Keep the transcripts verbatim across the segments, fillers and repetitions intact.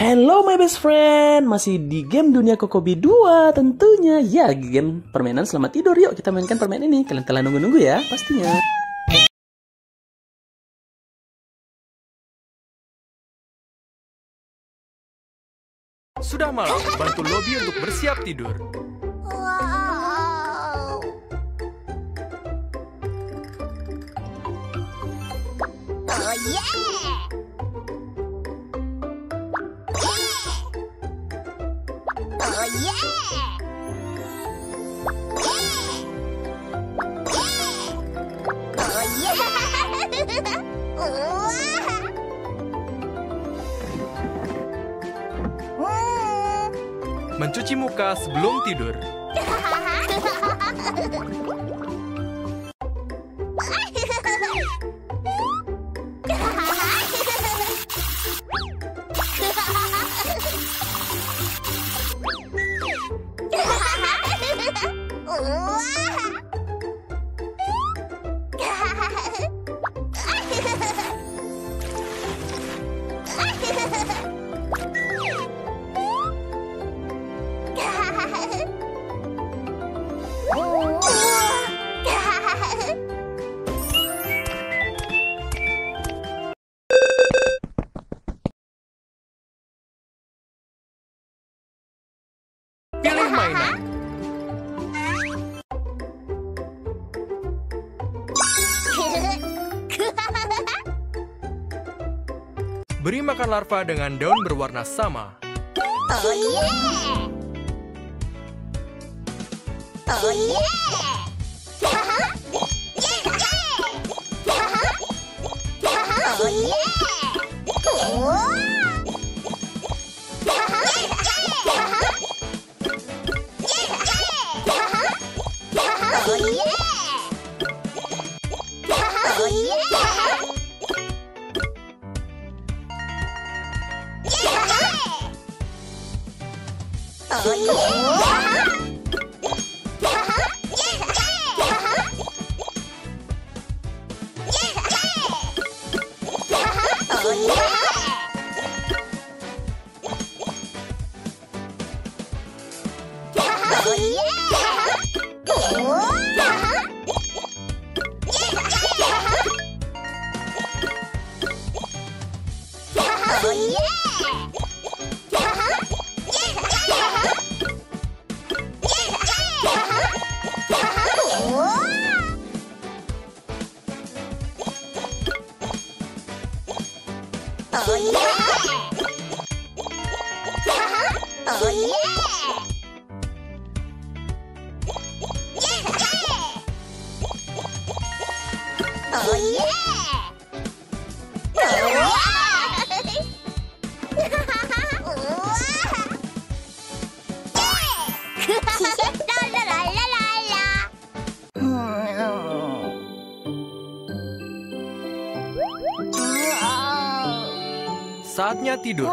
Hello my best friend, masih di game Dunia Kokobi dua tentunya. Ya, game permainan selamat tidur. Yuk kita mainkan permainan ini. Kalian telah nunggu-nunggu ya, pastinya. Sudah malam, bantu Lobby untuk bersiap tidur. Wow. Oh yeah. Oh yeah. Oh yeah. Wah. Mencuci muka sebelum tidur. Pilih mainan. Beri makan larva dengan daun berwarna sama. Oh yeah. Oh yeah. Oh yeah. Oh yeah. Oh yeah. Oh yeah. Saatnya tidur.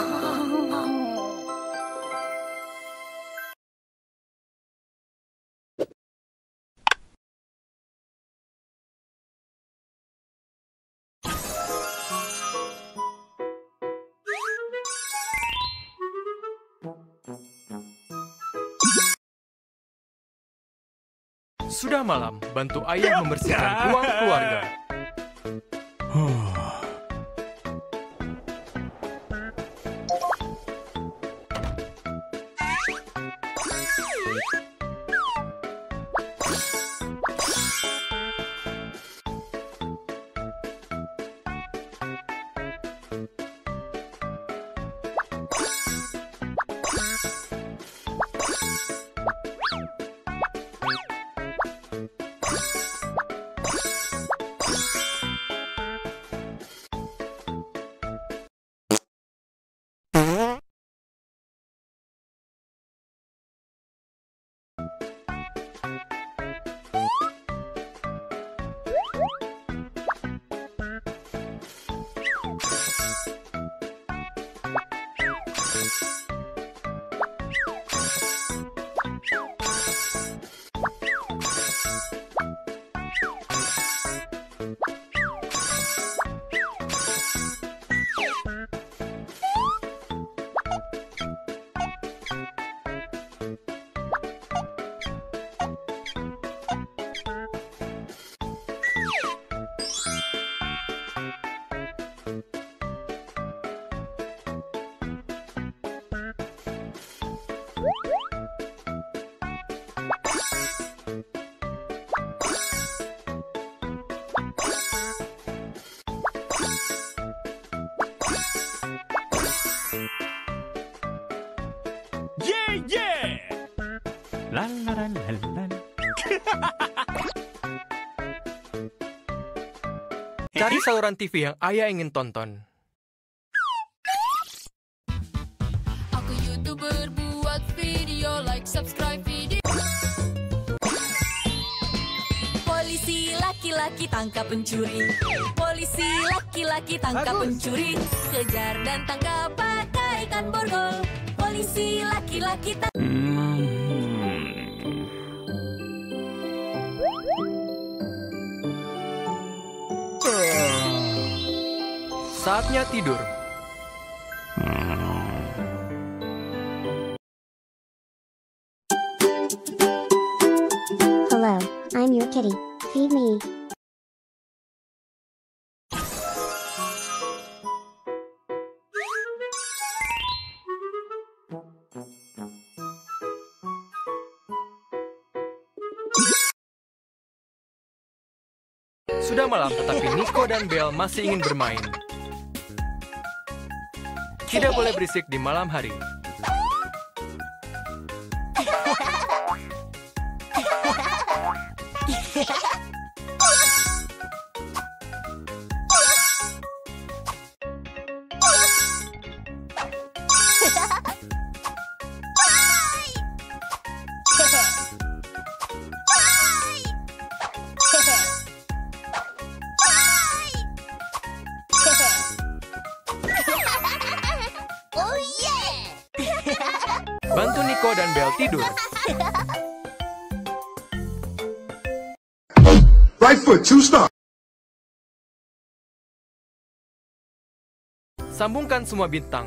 Sudah malam, bantu ayah membersihkan ruang keluarga. Yeah, yeah! La la la la la. Cari saluran T V yang ayah ingin tonton. Aku YouTuber buat video, like, subscribe video. Polisi laki-laki tangkap pencuri. Polisi laki-laki tangkap Bagus. pencuri. Kejar dan tangkap bagaikan borgol. Polisi laki-laki tangkap. Saatnya tidur. Hello, I'm your kitty. Feed me. Sudah malam, tetapi Nico dan Belle masih ingin bermain. Tidak boleh berisik di malam hari. Oh yeah! Bantu Nico dan Belle tidur. Right foot, two stop. Sambungkan semua bintang.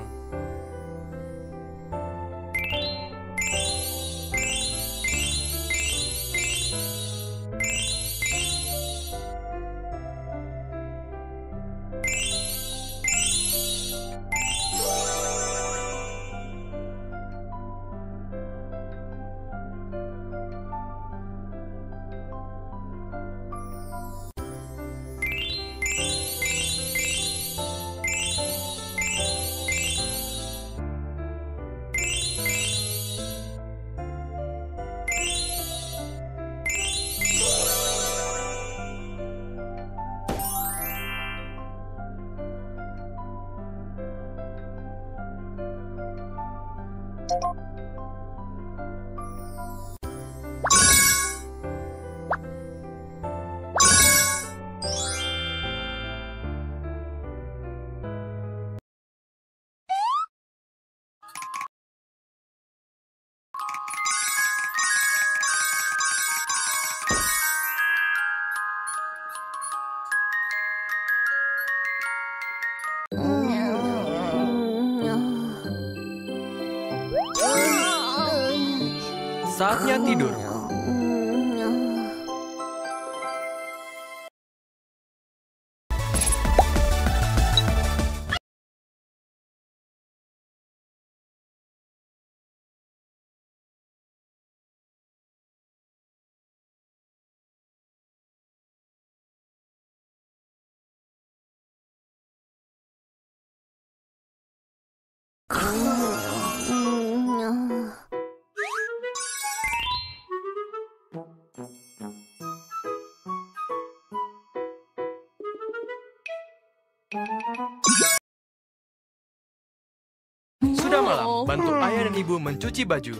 Saatnya tidur. Sudah malam, bantu ayah dan ibu mencuci baju.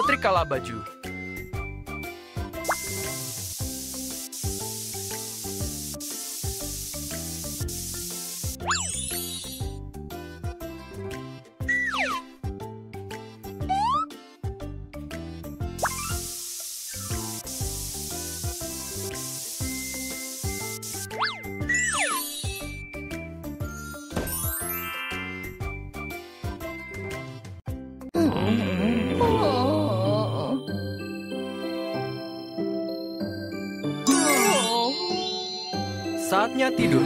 setrikalah baju. Saatnya tidur.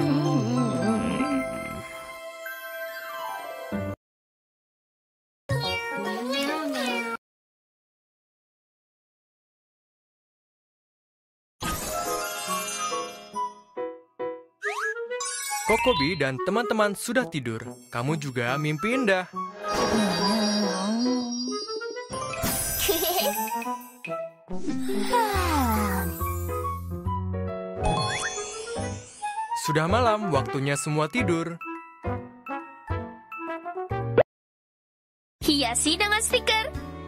Kokobi dan teman-teman sudah tidur. Kamu juga mimpi indah. Sudah malam, waktunya semua tidur. Hiasi dengan stiker.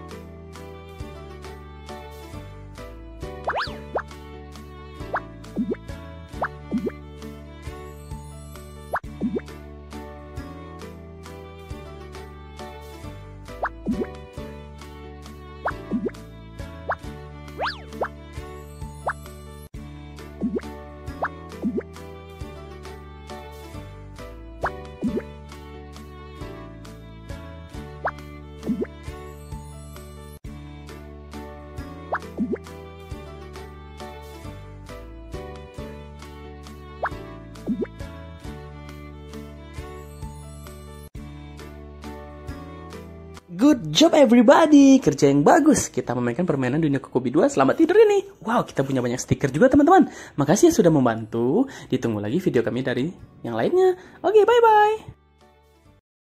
Good job everybody, kerja yang bagus. Kita memainkan permainan Dunia Kokobi dua. Selamat tidur ini. Wow, kita punya banyak stiker juga teman-teman. Makasih ya sudah membantu. Ditunggu lagi video kami dari yang lainnya. Oke, bye-bye.